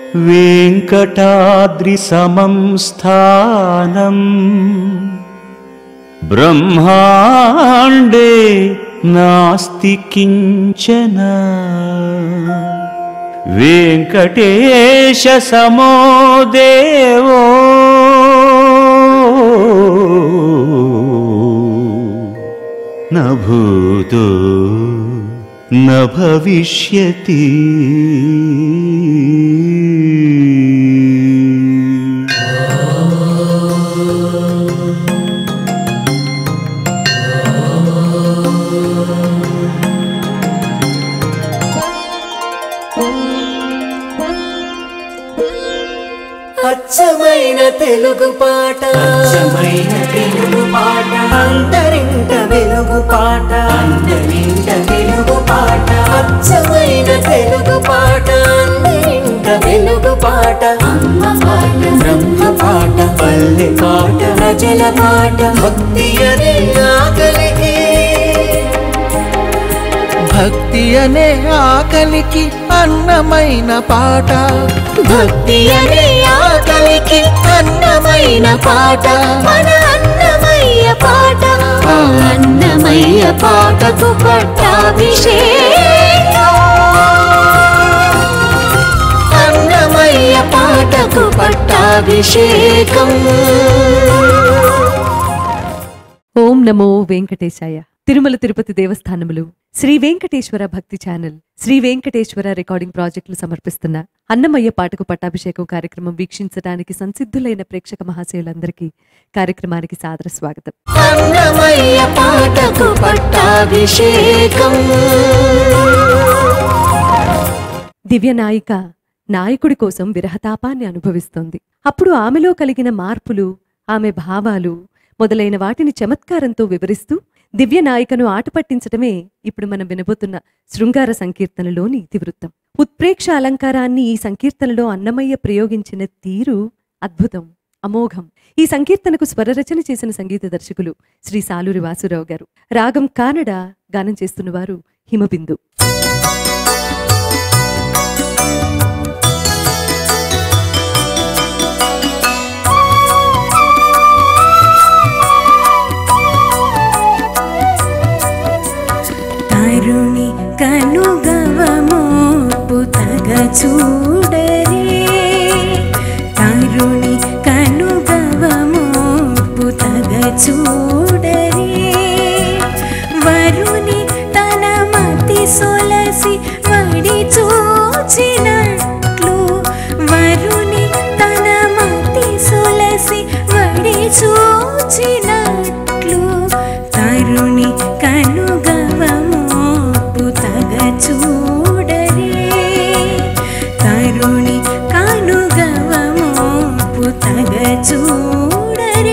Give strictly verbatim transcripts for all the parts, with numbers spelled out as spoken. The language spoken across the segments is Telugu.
వెంకటాద్రి సమం స్థానం బ్రహ్మాండే నాస్తి కించన వెంకటేశ సమో దేవో న భూతో న భవిష్యతి. అచ్చమైన తెలుగు పాట, అచ్చమైన తెలుగు పాట, అంతరింట వెలుగు పాట, అంతరింట వెలుగు పాట, అచ్చమైన తెలుగు పాట, అంతరింట వెలుగు పాట, అమ్మ పాట, బ్రహ్మ పాట, పల్లె పాట, ప్రజల పాట, భక్తి అనే ఆకలికి, భక్తి అనే ఆకలికి అన్నమైన పాట, భక్తి అనే ఆకలికి అన్నమైన పాట, మన అన్నమయ్య పాట, ఆ అన్నమయ్య పాటకు పట్టాభిషేకం, అన్నమయ్య పాటకు పట్టాభిషేకం. ఓం నమో వెంకటేశాయ. తిరుమల తిరుపతి దేవస్థానములు, శ్రీ వెంకటేశ్వర భక్తి ఛానల్, శ్రీ వెంకటేశ్వర రికార్డింగ్ ప్రాజెక్టులు సమర్పిస్తున్న అన్నమయ్య పాటకు పట్టాభిషేకం కార్యక్రమం వీక్షించడానికి సంసిద్ధులైన ప్రేక్షక మహాశయులందరికీ కార్యక్రమానికి సాదర స్వాగతం. అన్నమయ్య పాటకు పట్టాభిషేకం. దివ్య నాయిక నాయకుడి కోసం విరహతాపాన్ని అనుభవిస్తోంది. అప్పుడు ఆమెలో కలిగిన మార్పులు, ఆమె భావాలు మొదలైన వాటిని చమత్కారంతో వివరిస్తూ దివ్య నాయికను ఆట పట్టించటమే ఇప్పుడు మనం వినబోతున్న శృంగార సంకీర్తనలోని ఇతివృత్తం. ఉత్ప్రేక్ష అలంకారాన్ని ఈ సంకీర్తనలో అన్నమయ్య ప్రయోగించిన తీరు అద్భుతం, అమోఘం. ఈ సంకీర్తనకు స్వరరచన చేసిన సంగీత దర్శకులు శ్రీ సాలూరి వాసురావు గారు. రాగం కానడ, గానం చేస్తున్నవారు హిమబిందు. తరుణి కనుగవమోపు తగ చూడరే, తరుణి కనుగవమోపు తగ చూడరే, వరుని తన మతి సొలసి వడి చూచినట్లు, వరుని తన మతి సొలసి వడి చూచినట్లు, తరుణి కనుగవమోపు తగ చూడరే, తరుణి కనుగవమోపు తగ చూడరే.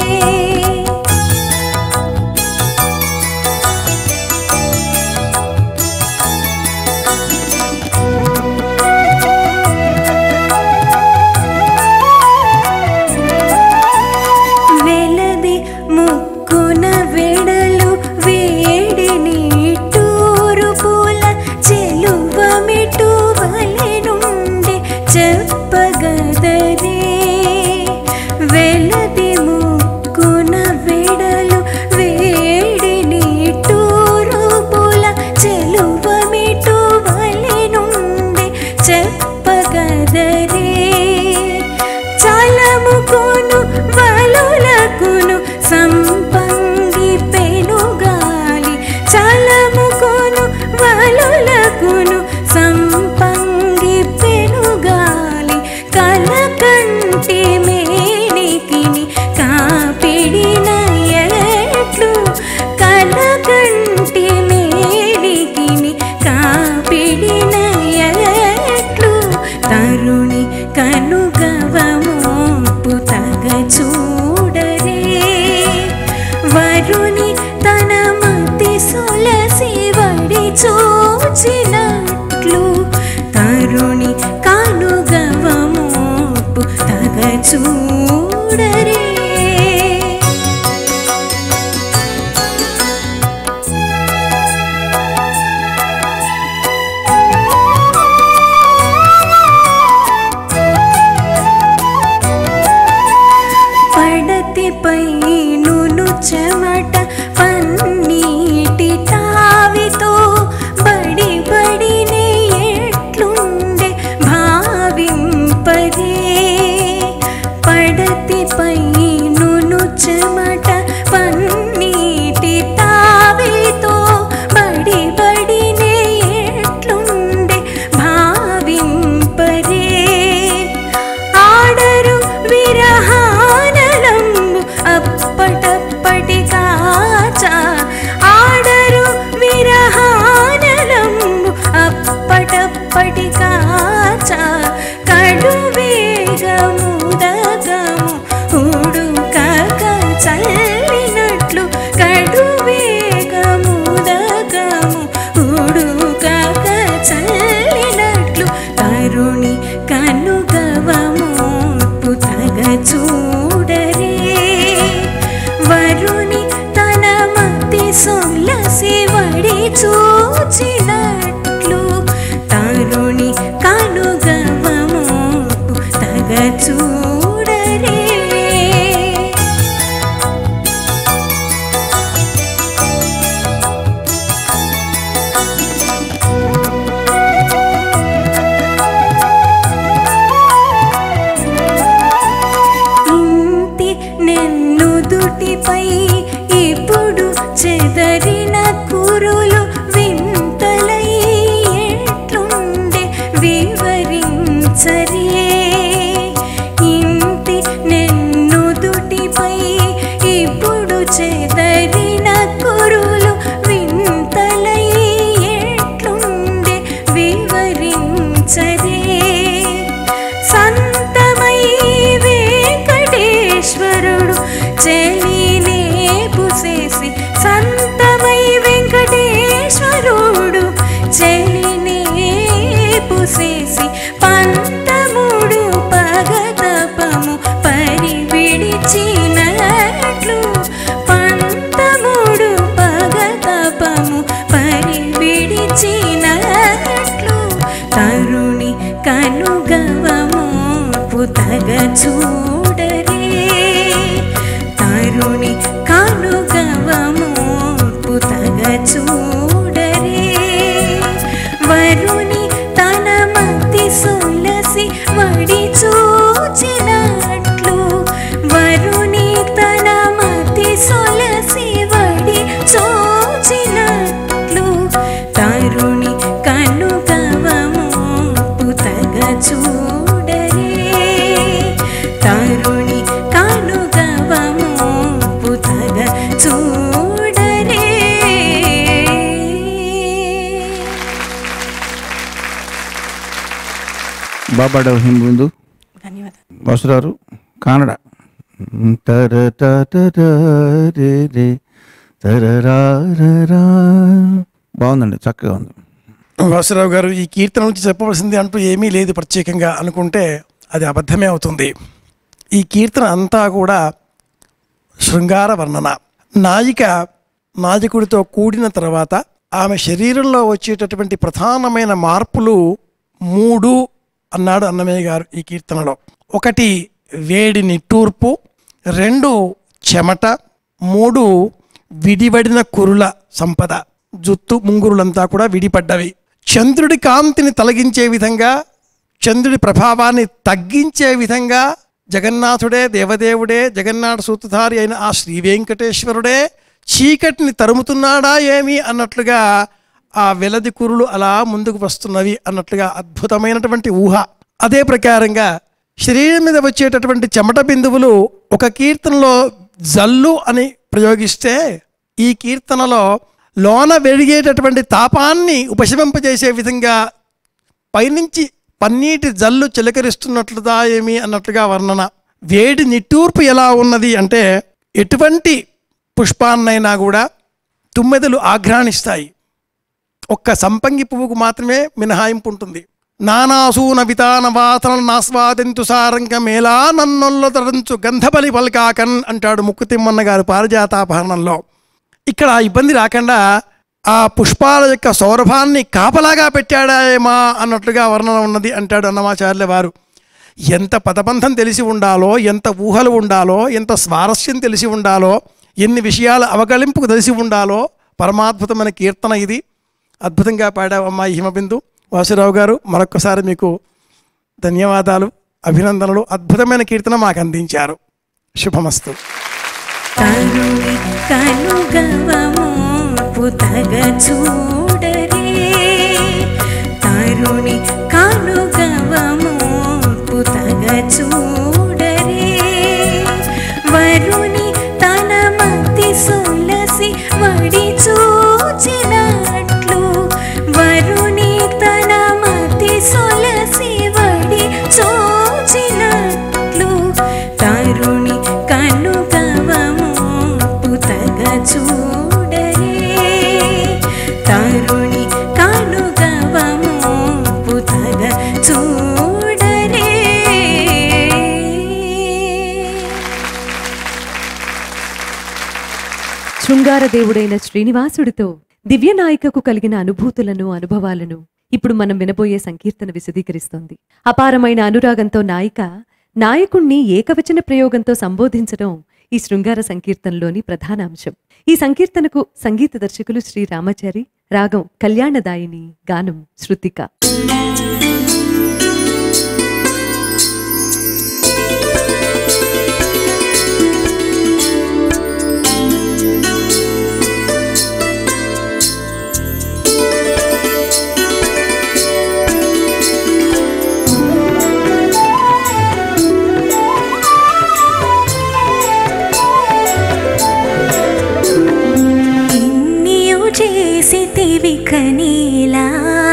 వెలది ముక్కున వెడలు వేడి నీటూరు పూల చెలువమిటు వలె నుండి చెప్పగదరే, వెలది ముక్కున వెడలు వేడి నీటూరు పూల చెలువమిటు వలె నుండి చెప్పగదరే, చలముకును వలులకును సంపంగి పెనుగాలి, చలముకును వలులకును సంపంగి పెనుగాలి, కలకంటి మేనికిని కాపిడిన ఎట్లు, కలకంటి మేనికిని కాపిడిన ఎట్లు, తరుణి కనుగవమోపు తగ చూడరే, వరుని తన మతి సొలసి వడి చూచినట్లు, తరుణి కనుగవమోపు తగ చూడరే. తరుణి కనుగవమూర్పు తగ చూడరే వరుని తన మతి సొలసి వడి చూచినట్లు తరుణి కనుగవమూర్పు తగ చూడరే పై ఇప్పుడు చెదరిన కురులు వింతలై ఎట్లుండే వివరించరే ఇంటి నెన్నుదుటిపై ఇప్పుడు చెదరిన కురులు వింతలై ఎట్లుండే వివరించరే సంతమై వెంకటేశ్వరుడు చెలినే పుసేసి సంతమై వెంకటేశ్వరుడు చెలినే పుసేసి పంతముడు పగతపము పరి విడిచినట్లు పంతముడు పగతపము పరి విడిచినట్లు తరుణి కనుగవమూర్పు తగ చూడరే తరుణి కనుగవమూర్పు తగ చూడరే వరుని తన మతి సొలసి వడి చూచినట్లు వరుని తన మతి సొలసి వడి చూచినట్లు తరుణి కనుగవమూర్పు తగ చూడరే తరుణి కనుగవమూర్పు తగ చూడరే బాబాడవ హిందు ధన్యవాదాలు వసురారు కన్నడ తర రే రే తరరా బాగుందండి, చక్కగా ఉంది. వాసురావు గారు, ఈ కీర్తన నుంచి చెప్పవలసింది అంటూ ఏమీ లేదు ప్రత్యేకంగా అనుకుంటే అది అబద్ధమే అవుతుంది. ఈ కీర్తన అంతా కూడా శృంగార వర్ణన. నాయిక నాయకుడితో కూడిన తర్వాత ఆమె శరీరంలో వచ్చేటటువంటి ప్రధానమైన మార్పులు మూడు అన్నాడు అన్నమయ్య గారు ఈ కీర్తనలో. ఒకటి వేడి నిట్టూర్పు, రెండు చెమట, మూడు విడివడిన కురుల సంపద. జుత్తు ముంగురులంతా కూడా విడిపడ్డవి. చంద్రుడి కాంతిని తొలగించే విధంగా, చంద్రుడి ప్రభావాన్ని తగ్గించే విధంగా జగన్నాథుడే, దేవదేవుడే, జగన్నాథ సూత్రధారి అయిన ఆ శ్రీ వెంకటేశ్వరుడే చీకటిని తరుముతున్నాడా ఏమి అన్నట్లుగా ఆ వెలది కురులు అలా ముందుకు వస్తున్నవి అన్నట్లుగా అద్భుతమైనటువంటి ఊహ. అదే ప్రకారంగా శరీరం మీద వచ్చేటటువంటి చెమట బిందువులు ఒక కీర్తనలో జల్లు అని ప్రయోగిస్తే, ఈ కీర్తనలో లోన వెలిగేటటువంటి తాపాన్ని ఉపశమింపజేసే విధంగా పైనుంచి పన్నీటి జల్లు చిలకరిస్తున్నట్లుదా ఏమి అన్నట్లుగా వర్ణన. వేడి నిట్టూర్పు ఎలా ఉన్నది అంటే, ఎటువంటి పుష్పాన్నైనా కూడా తుమ్మెదలు ఆఘ్రాణిస్తాయి, ఒక్క సంపంగి పువ్వుకు మాత్రమే మినహాయింపు ఉంటుంది. నానాసూన వితాన వాతన నాస్వాదింతు సారంగ మేళా నన్నొల్ల తరంచు గంధబలి పల్కాకన్ అంటాడు ముక్కుతిమ్మన్న గారు పారిజాతాపహరణంలో. ఇక్కడ ఇబ్బంది రాకుండా ఆ పుష్పాల యొక్క సౌరభాన్ని కాపలాగా పెట్టాడాయేమా అన్నట్లుగా వర్ణన ఉన్నది అంటాడు అన్నమాచార్యుల వారు. ఎంత పదబంధం తెలిసి ఉండాలో, ఎంత ఊహలు ఉండాలో, ఎంత స్వారస్యం తెలిసి ఉండాలో, ఎన్ని విషయాల అవగలింపుకు తెలిసి ఉండాలో పరమాద్భుతమైన కీర్తన ఇది. అద్భుతంగా పాడావు అమ్మాయి హిమబిందు. వాసురావు గారు, మరొక్కసారి మీకు ధన్యవాదాలు, అభినందనలు. అద్భుతమైన కీర్తన మాకు అందించారు. శుభమస్తు. తరుణి కనుగవమూర్పు తగ చూడరే తరుణి కనుగవమూర్పు తగ చూడరే వరుని తన మతి సొలసి వడి చూచినట్లు వరుని తన మతి సొలసి వడి చూచినట్లు తరుణి కనుగవమూర్పు తగ చూడరే తరుణి కనుగవమూర్పు తగ చూడనే. శృంగార దేవుడైన శ్రీనివాసుడితో దివ్యనాయికకు కలిగిన అనుభూతులను అనుభవాలను ఇప్పుడు మనం వినబోయే సంకీర్తన విశదీకరిస్తోంది. అపారమైన అనురాగంతో నాయిక నాయకుణ్ణి ఏకవచన ప్రయోగంతో సంబోధించడం ఈ శృంగార సంకీర్తనలోని ప్రధాన అంశం. ఈ సంకీర్తనకు సంగీత దర్శకులు శ్రీ రామాచారి, రాగం కళ్యాణదాయిని, గానం శృతిక. చేసితివి కనీలా,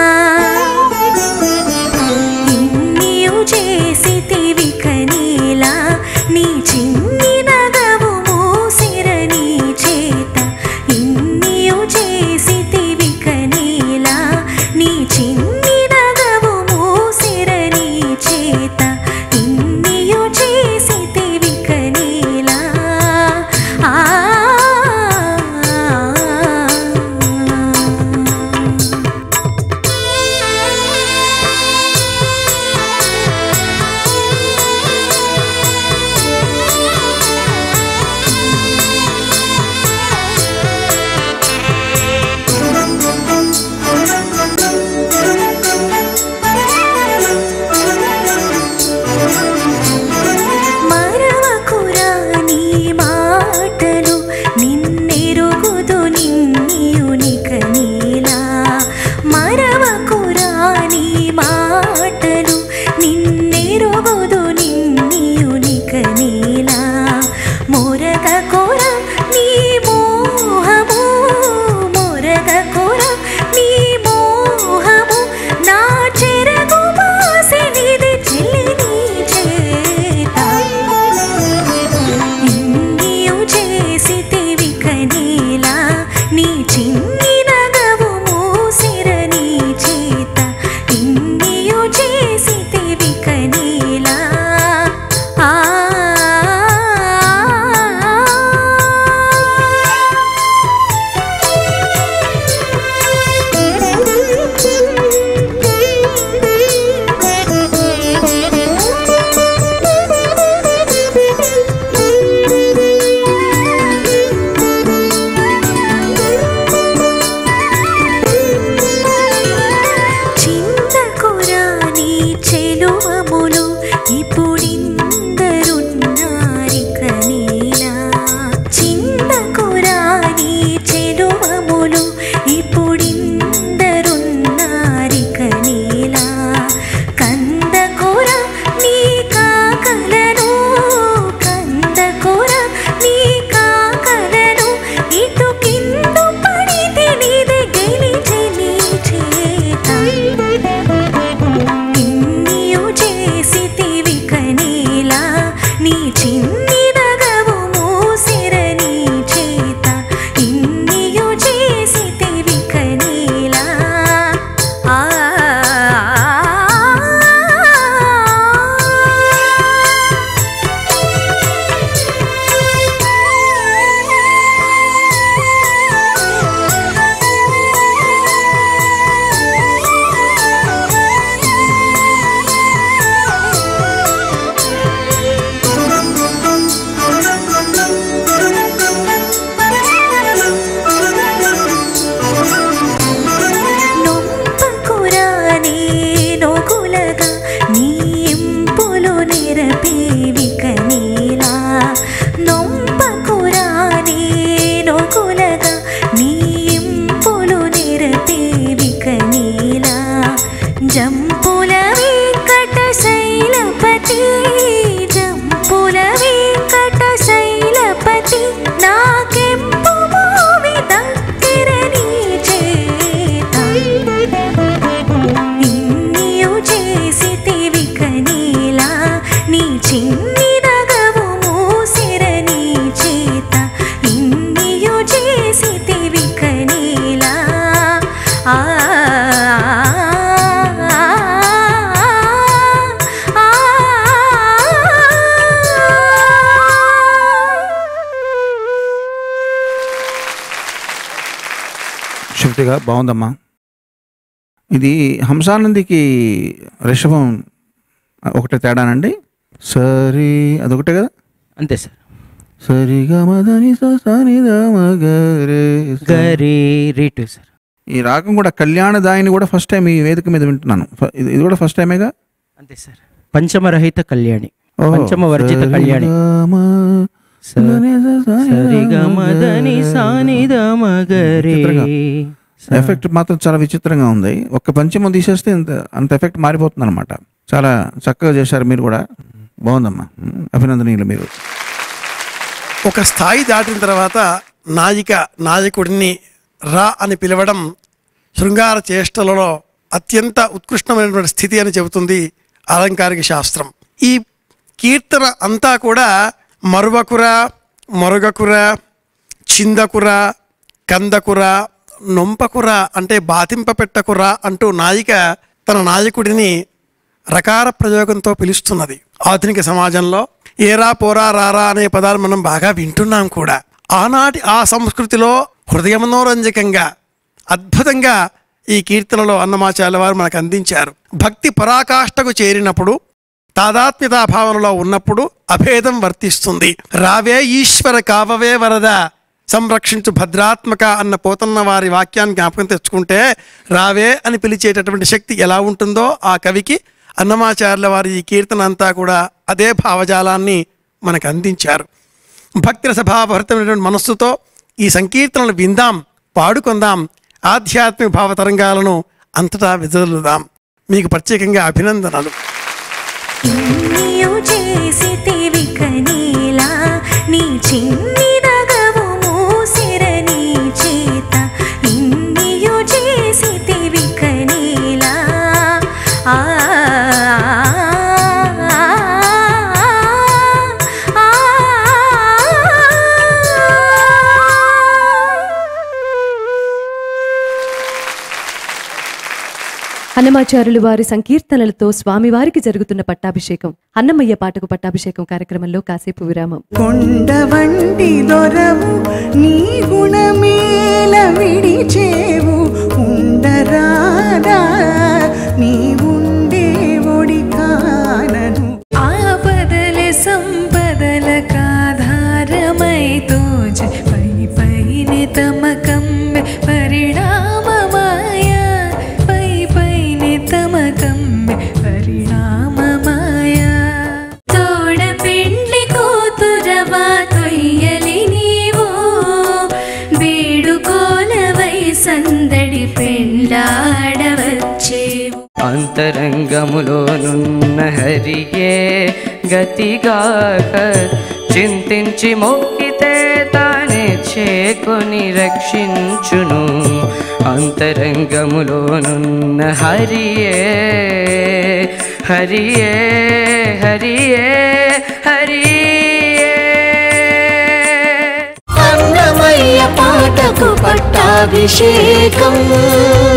ఇన్నియు చేసితివి కనీలా, నీ చిన్ని నగవు మూసిరని చేత. ఇన్నియు చేసితివి కనీలా, నీ చిన్ని నగవు మూసిరని చేత. ఇన్నియు చేసితివి కనీలా. ఆ చక్కగా బాగుందమ్మా. ఇది హంసానందికి రిషభం ఒకటే తేడానండి. సరి అదొకటే కదా? అంతే సార్. సరిగా మదని సరిగరే గరి రీటు సార్. ఈ రాగం కూడా కళ్యాణదాయిని కూడా ఫస్ట్ టైం ఈ వేదిక మీద వింటున్నాను. ఇది ఇది కూడా ఫస్ట్ టైమేగా? అంతే సార్. పంచమరహిత కళ్యాణి, పంచమ వర్జిత కళ్యాణి. ఎఫెక్ట్ మాత్రం చాలా విచిత్రంగా ఉంది. ఒక్క పంచమం తీసేస్తే అంత అంత ఎఫెక్ట్ మారిపోతుంది అనమాట. చాలా చక్కగా చేశారు మీరు కూడా. బాగుందమ్మా, అభినందనీయులు మీరు. ఒక స్థాయి దాటిన తర్వాత నాయిక నాయకుడిని రా అని పిలవడం శృంగార చేష్టలలో అత్యంత ఉత్కృష్టమైనటువంటి స్థితి అని చెబుతుంది అలంకారిక శాస్త్రం. ఈ కీర్తన అంతా కూడా మరువకుర, మొరగకుర, చిందకుర, కందకుర, నొంపకుర అంటే బాతింపపెట్టకుర అంటూ నాయిక తన నాయకుడిని రకార ప్రయోగంతో పిలుస్తున్నది. ఆధునిక సమాజంలో ఏరా పోరా రారా అనే పదాలు మనం బాగా వింటున్నాం కూడా. ఆనాటి ఆ సంస్కృతిలో హృదయమనోరంజకంగా అద్భుతంగా ఈ కీర్తనలో అన్నమాచార్యుల వారు మనకు అందించారు. భక్తి పరాకాష్ఠకు చేరినప్పుడు, తాదాత్మ్యతా భావనలో ఉన్నప్పుడు అభేదం వర్తిస్తుంది. రావే ఈశ్వర కావవే వరద సంరక్షించు భద్రాత్మక అన్న పోతన్న వారి వాక్యాన్ని జ్ఞాపకం తెచ్చుకుంటే రావే అని పిలిచేటటువంటి శక్తి ఎలా ఉంటుందో ఆ కవికి అన్నమాచార్యుల వారి ఈ కీర్తన అంతా కూడా అదే భావజాలాన్ని మనకు అందించారు. భక్తి రసభావభరితమైనటువంటి మనస్సుతో ఈ సంకీర్తనలు విందాం, పాడుకుందాం, ఆధ్యాత్మిక భావ తరంగాలను అంతటా విదలుదాం. మీకు ప్రత్యేకంగా అభినందనలు. నీ చిన్ని నగవు మూసిరని చేత ఇన్నియు చేసితివి కనీలా. ఆ అన్నమాచార్యులు వారి సంకీర్తనలతో స్వామివారికి జరుగుతున్న పట్టాభిషేకం, అన్నమయ్య పాటకు పట్టాభిషేకం కార్యక్రమంలో కాసేపు విరామం. కొండ వంటి దొరవు నీ గుణమేల విడిచేవు ఉండరాదా నీ ఉండే ఒడి కానను. ఆపదల సంపదల కాధారమై తోజ పై పైని తమకంబె పరిణామమాయ పై పైని తమకంబె పరిణామమాయ. తోడ పెండ్లి కూతురవా తొయ్యలి నీవు వేడుకోలవై సందడి పెండ్లాడవచ్చేవు. అంతరంగములోనున్న హరియే గతిగాక చింతించి మొక్కితే తానే చేకొని రక్షించును. అంతరంగములోనున్న హరియే హరియే హరియే హరియే. అన్నమయ్య పాటకు పట్టాభిషేకం.